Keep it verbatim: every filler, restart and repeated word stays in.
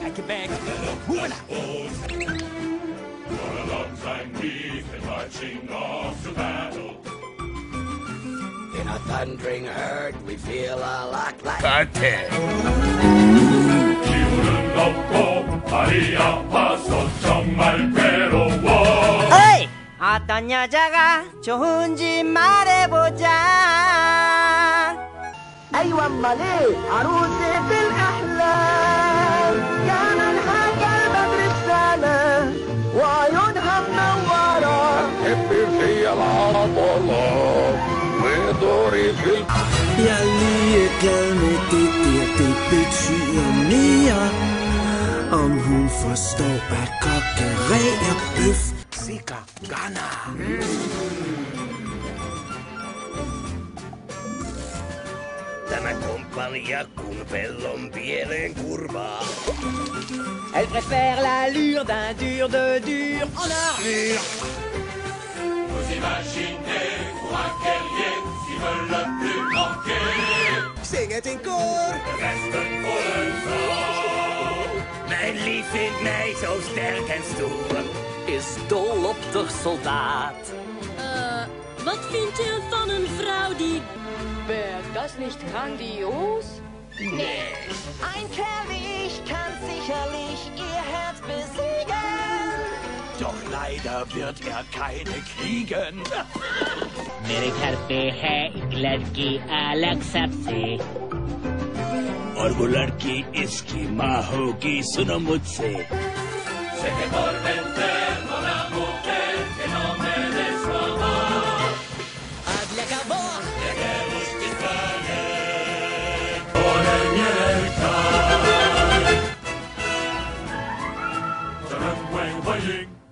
pack your bags, moving out. For a long time we've been marching off to battle. In a thundering herd, we feel a lot like Cartel. 기운은 없고 발이 아파서 정말 괴로워. 어이! 어떤 여자가 좋은지 말해보자. أيوة أمال إيه عروسة الأحلام كان الحاجة بدر السنة وعيونها منورة تحب في العضلة ودوري في ال... Jeg er lige glad med det der, det betyder mere. Om hun forstår at kokkerere bøf. Sika Ghana. Tämä komppania kun pellon pieleen kurvaa. Elle préfère l'allure d'un dur de dur en armure. Vous imaginez pour un guerrier s'ils veulent le plus manquer. Zing het in koor. De resten voor een vrouw. Mijn lief vindt mij zo sterk en stoer. Is dol op de soldaat. Uh, wat vindt u van een vrouw die... Wäre das nicht grandios? Nee. Ein Kerl wie ich kann sicherlich ihr Herz besiegen. Doch leider wird er keine kriegen. मेरे घर पे है एक लड़की अलग सबसे और वो लड़की इसकी माँ होगी सुनो मुझसे. Sé que por vencer una mujer que no me des su amor. Habla cabot. Lleguemos que sale con el mielcar. Serán buen bailing.